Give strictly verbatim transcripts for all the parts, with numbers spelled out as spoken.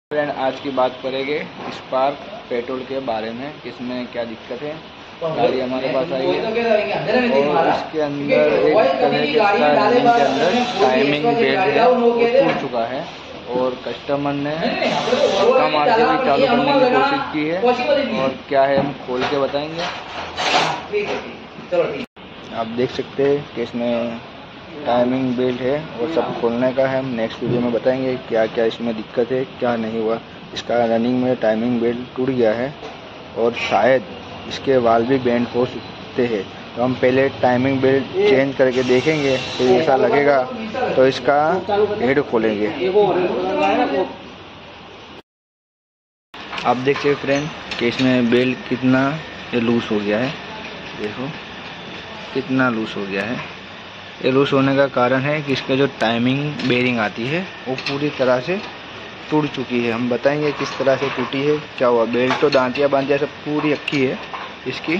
Friend, आज की बात करेंगे स्पार्क पेट्रोल के बारे में। इसमें क्या दिक्कत है। गाड़ी हमारे पास आई है और इसके अंदर एक तरह के इसका रनिंग के अंदर टाइमिंग बेल्ट है वो टूट चुका है और कस्टमर ने धक्का मार के भी चालू करने की कोशिश की है। और क्या है हम खोल के बताएंगे। आप देख सकते हैं कि इसमें टाइमिंग बेल्ट है और सब खोलने का है। हम नेक्स्ट वीडियो में बताएंगे क्या क्या इसमें दिक्कत है, क्या नहीं हुआ। इसका रनिंग में टाइमिंग बेल्ट टूट गया है और शायद इसके वाल भी बेंड हो सकते हैं। तो हम पहले टाइमिंग बेल्ट चेंज करके देखेंगे, फिर ऐसा लगेगा तो इसका हेड खोलेंगे। आप देख सकते फ्रेंड कि इसमें बेल्ट कितना लूज हो गया है। देखो कितना लूज हो गया है। ये लूज होने का कारण है कि इसका जो टाइमिंग बेरिंग आती है वो पूरी तरह से टूट चुकी है। हम बताएंगे किस तरह से टूटी है, क्या हुआ। बेल्ट तो दांतियाँ बांतियाँ सब पूरी अक्की है इसकी।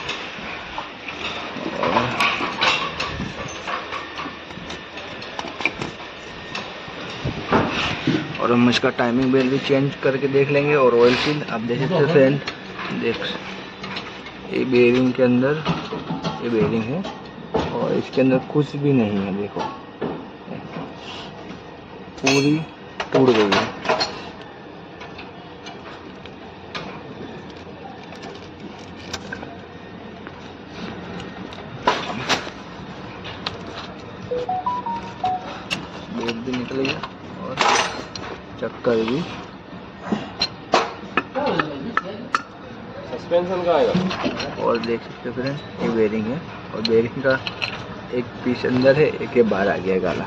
और हम इसका टाइमिंग बेल्ट भी चेंज करके देख लेंगे और ऑयल सील आप देख सकते हैं फ्रेंड। देख ये बेरिंग के अंदर ये बेरिंग है और इसके अंदर कुछ भी नहीं है। देखो पूरी टूट गई है। बेल्ट भी निकल गया और चक्कर भी। सस्पेंशन का आएगा। और देख सकते फिर ये बेरिंग है और बेरिंग का एक पीस अंदर है, एक के बाहर आ गया गाला।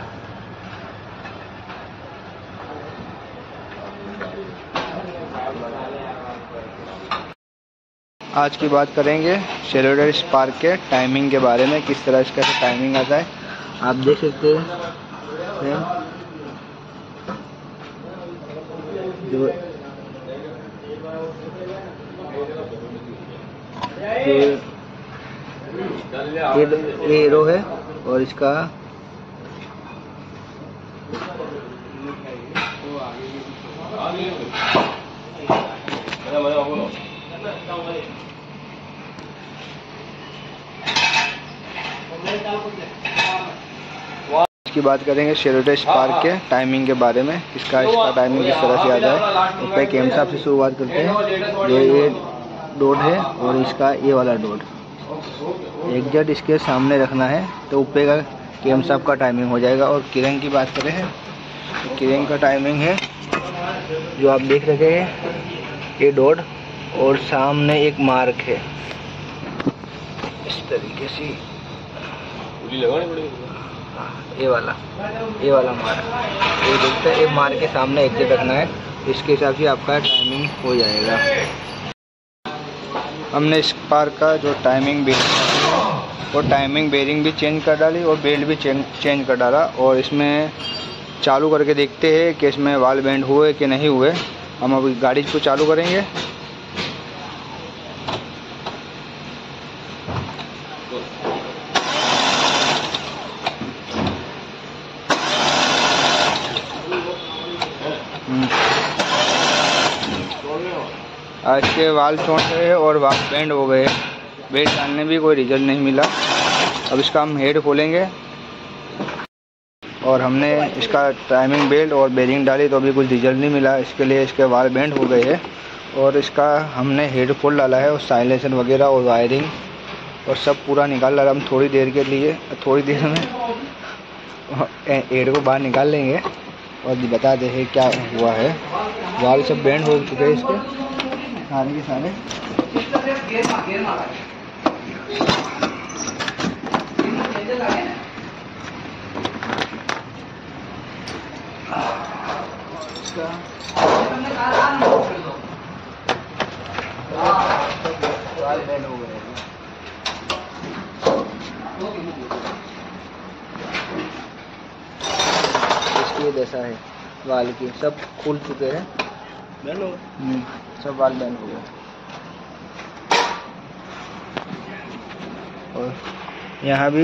आज की बात करेंगे शेरोडर स्पार्क के टाइमिंग के बारे में, किस तरह इसका टाइमिंग आता है। आप देख सकते हैं जो ये एरो है और इसका की बात करेंगे शेरोडर स्पार्क के टाइमिंग के बारे में। इसका इसका टाइमिंग किस तरह से आता है। ऊपर कैम साहब से शुरुआत करते हैं। ये ये डोड है और इसका ये वाला डोड एग्जैक्ट इसके सामने रखना है तो ऊपर का कैम साहब का टाइमिंग हो जाएगा। और किरंग की बात करें तो किरंग का टाइमिंग है जो आप देख रहे हैं ये डोड और सामने एक मार्क है इस तरीके से ये वाला ये वाला मार्क ये देखते हैं। ये मार्क के सामने एग्जैक्ट रखना है, इसके हिसाब से आपका टाइमिंग हो जाएगा। हमने स्पार्क का जो टाइमिंग बेरिंग वो टाइमिंग बेरिंग भी चेंज कर डाली और बेल्ट भी चेंज चेंज कर डाला। और इसमें चालू करके देखते हैं कि इसमें वाल बेंड हुए कि नहीं हुए। हम अभी गाड़ी को चालू करेंगे। आज के वाल चौंट गए और वाल बेंड हो गए। बेल्ट डालने भी कोई रिजल्ट नहीं मिला। अब इसका हम हेड खोलेंगे और हमने इसका टाइमिंग बेल्ट और बेरिंग डाली तो अभी कुछ रिजल्ट नहीं मिला। इसके लिए इसके वाल बेंड हो गए हैं और इसका हमने हेड खोल डाला है और साइलेंसर वगैरह और वायरिंग और सब पूरा निकाल डाला। हम थोड़ी देर के लिए थोड़ी देर में हेड को बाहर निकाल लेंगे और बताते हैं क्या हुआ है। वाल सब बेंड हो चुके हैं इसके सारे के सारे। वाल बेंड हो गए हैं। इसकी दशा है वाल की, सब खुल चुके हैं। सब वाल बेंड हो गए और यहाँ भी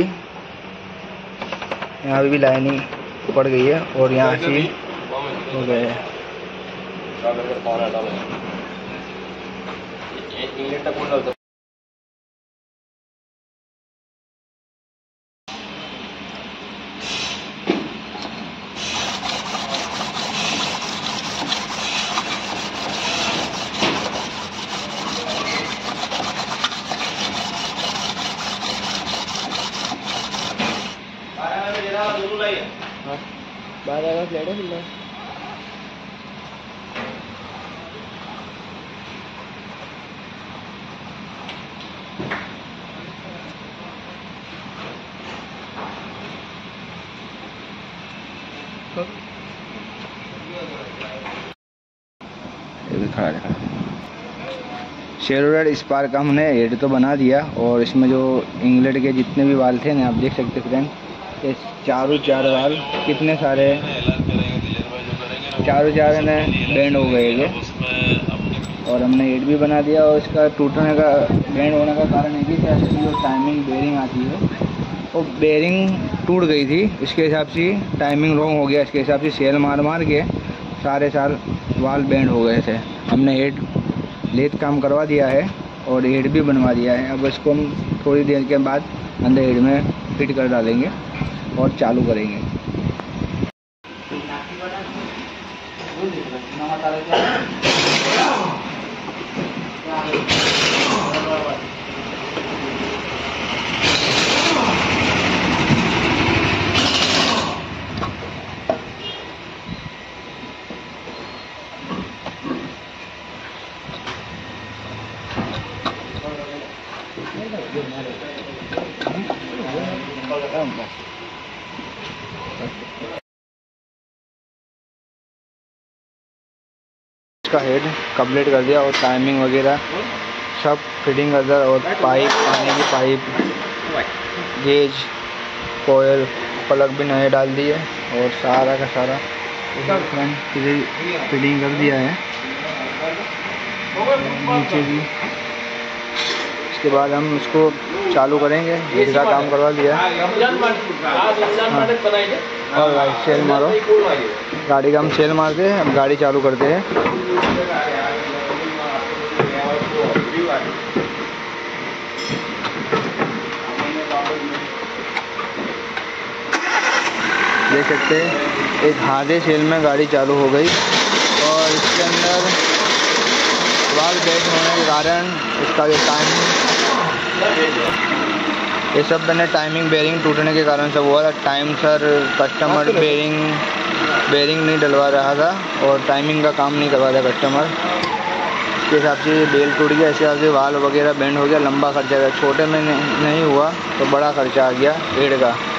यहाँ भी लाइनिंग पड़ गई है और यहाँ से हो गया है। बारह का फ्लैट है फिलहाल। शेरोरेड स्पार्क का हमने हेड तो बना दिया और इसमें जो इंग्लैंड के जितने भी वाल थे ना, आप देख सकते फ्रेंड, ये चारों चार वाल कितने सारे चारों चार ने बैंड हो गए ये, और हमने हेड भी बना दिया। और इसका टूटने का बैंड होने का कारण है कि जैसे जो टाइमिंग बेरिंग आती है वो बेरिंग टूट गई थी, इसके हिसाब से टाइमिंग रॉन्ग हो गया, इसके हिसाब से सेल मार मार के सारे साल वाल बैंड हो गए थे। हमने हेड लेट काम करवा दिया है और हेड भी बनवा दिया है। अब इसको हम थोड़ी देर के बाद अंदर हेड में फिट कर डालेंगे और चालू करेंगे। इसका हेड कंप्लीट कर दिया और टाइमिंग वगैरह सब फिटिंग कर दिया, और पाइप, पानी की पाइप, गेज, कोयल, प्लग भी नए डाल दिए और सारा का सारा फिटिंग कर दिया है नीचे भी। इसके बाद हम इसको चालू करेंगे, हेड का काम करवा लिया। हाँ। और राइट सेल मारो, गाड़ी का हम सेल मारते हैं, अब गाड़ी चालू करते हैं। देख सकते हैं एक आधे सेल में गाड़ी चालू हो गई, और इसके अंदर वाल बेड होने के कारण इसका जो टाइम, ये सब मैंने टाइमिंग बेरिंग टूटने के कारण सब हुआ था। Time sir customer bearing bearing नहीं डलवा रहा था और टाइमिंग का काम नहीं करवा था कस्टमर, इसके हिसाब से बेल टूट गया, इसके हिसाब से वाल वगैरह बेंड हो गया। लंबा खर्चा गया, छोटे में नहीं हुआ तो बड़ा खर्चा आ गया हेड का।